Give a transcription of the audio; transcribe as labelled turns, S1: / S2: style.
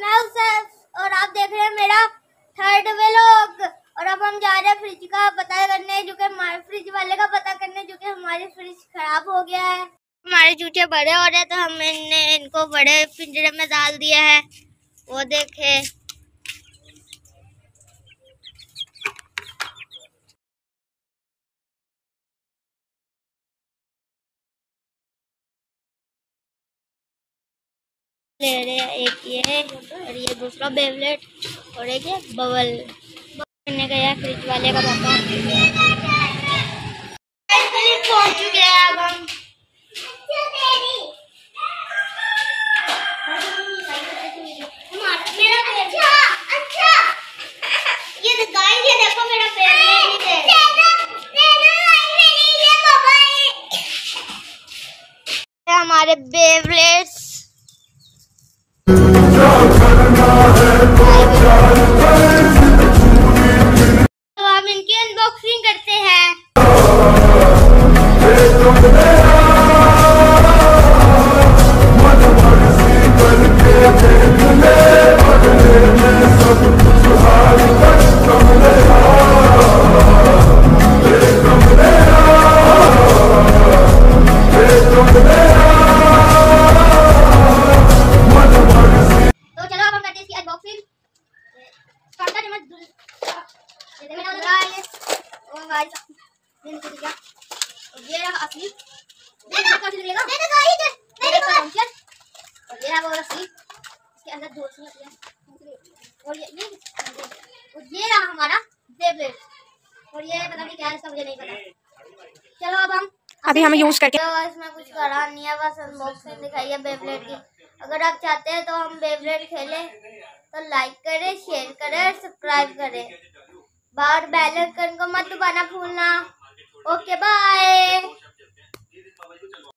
S1: मैं उससे और आप देख रहे हैं मेरा थर्ड व्लॉग। और अब हम जा रहे हैं फ्रिज का पता करने, जो कि हमारे फ्रिज वाले का पता करने, जो कि हमारी फ्रिज खराब हो गया है। हमारे चूचे बड़े हो रहे हैं तो हमने इनको बड़े पिंजरे में डाल दिया है। वो देखे ले रहे हैं, एक ये और ये दूसरा बेवलेट और एक ये बबल करने गया फ्रिज वाले का पापा। पहुंच चुके हैं अब हम। ये गाइस ये देखो मेरा बेवलेट है। हमारे बेवलेट्स तो हम इनकी अनबॉक्सिंग करते हैं। ये रहा असली, और ये रहा वो रस्सी, इसके अंदर दो रस्सियां हैं और ये रहा हमारा बेवलेट और ये पता नहीं क्या है, इसका मुझे नहीं पता। चलो अब हम
S2: अभी हम यूज करके
S1: इसमें कुछ करा नहीं है, बस अनबॉक्सिंग दिखाई है बेवलेट की। अगर आप चाहते हैं तो हम बेवलेट खेलें तो लाइक करें, शेयर करें, सब्सक्राइब करें, बार बेल आइकन को मत दबाना भूलना। Okay bye.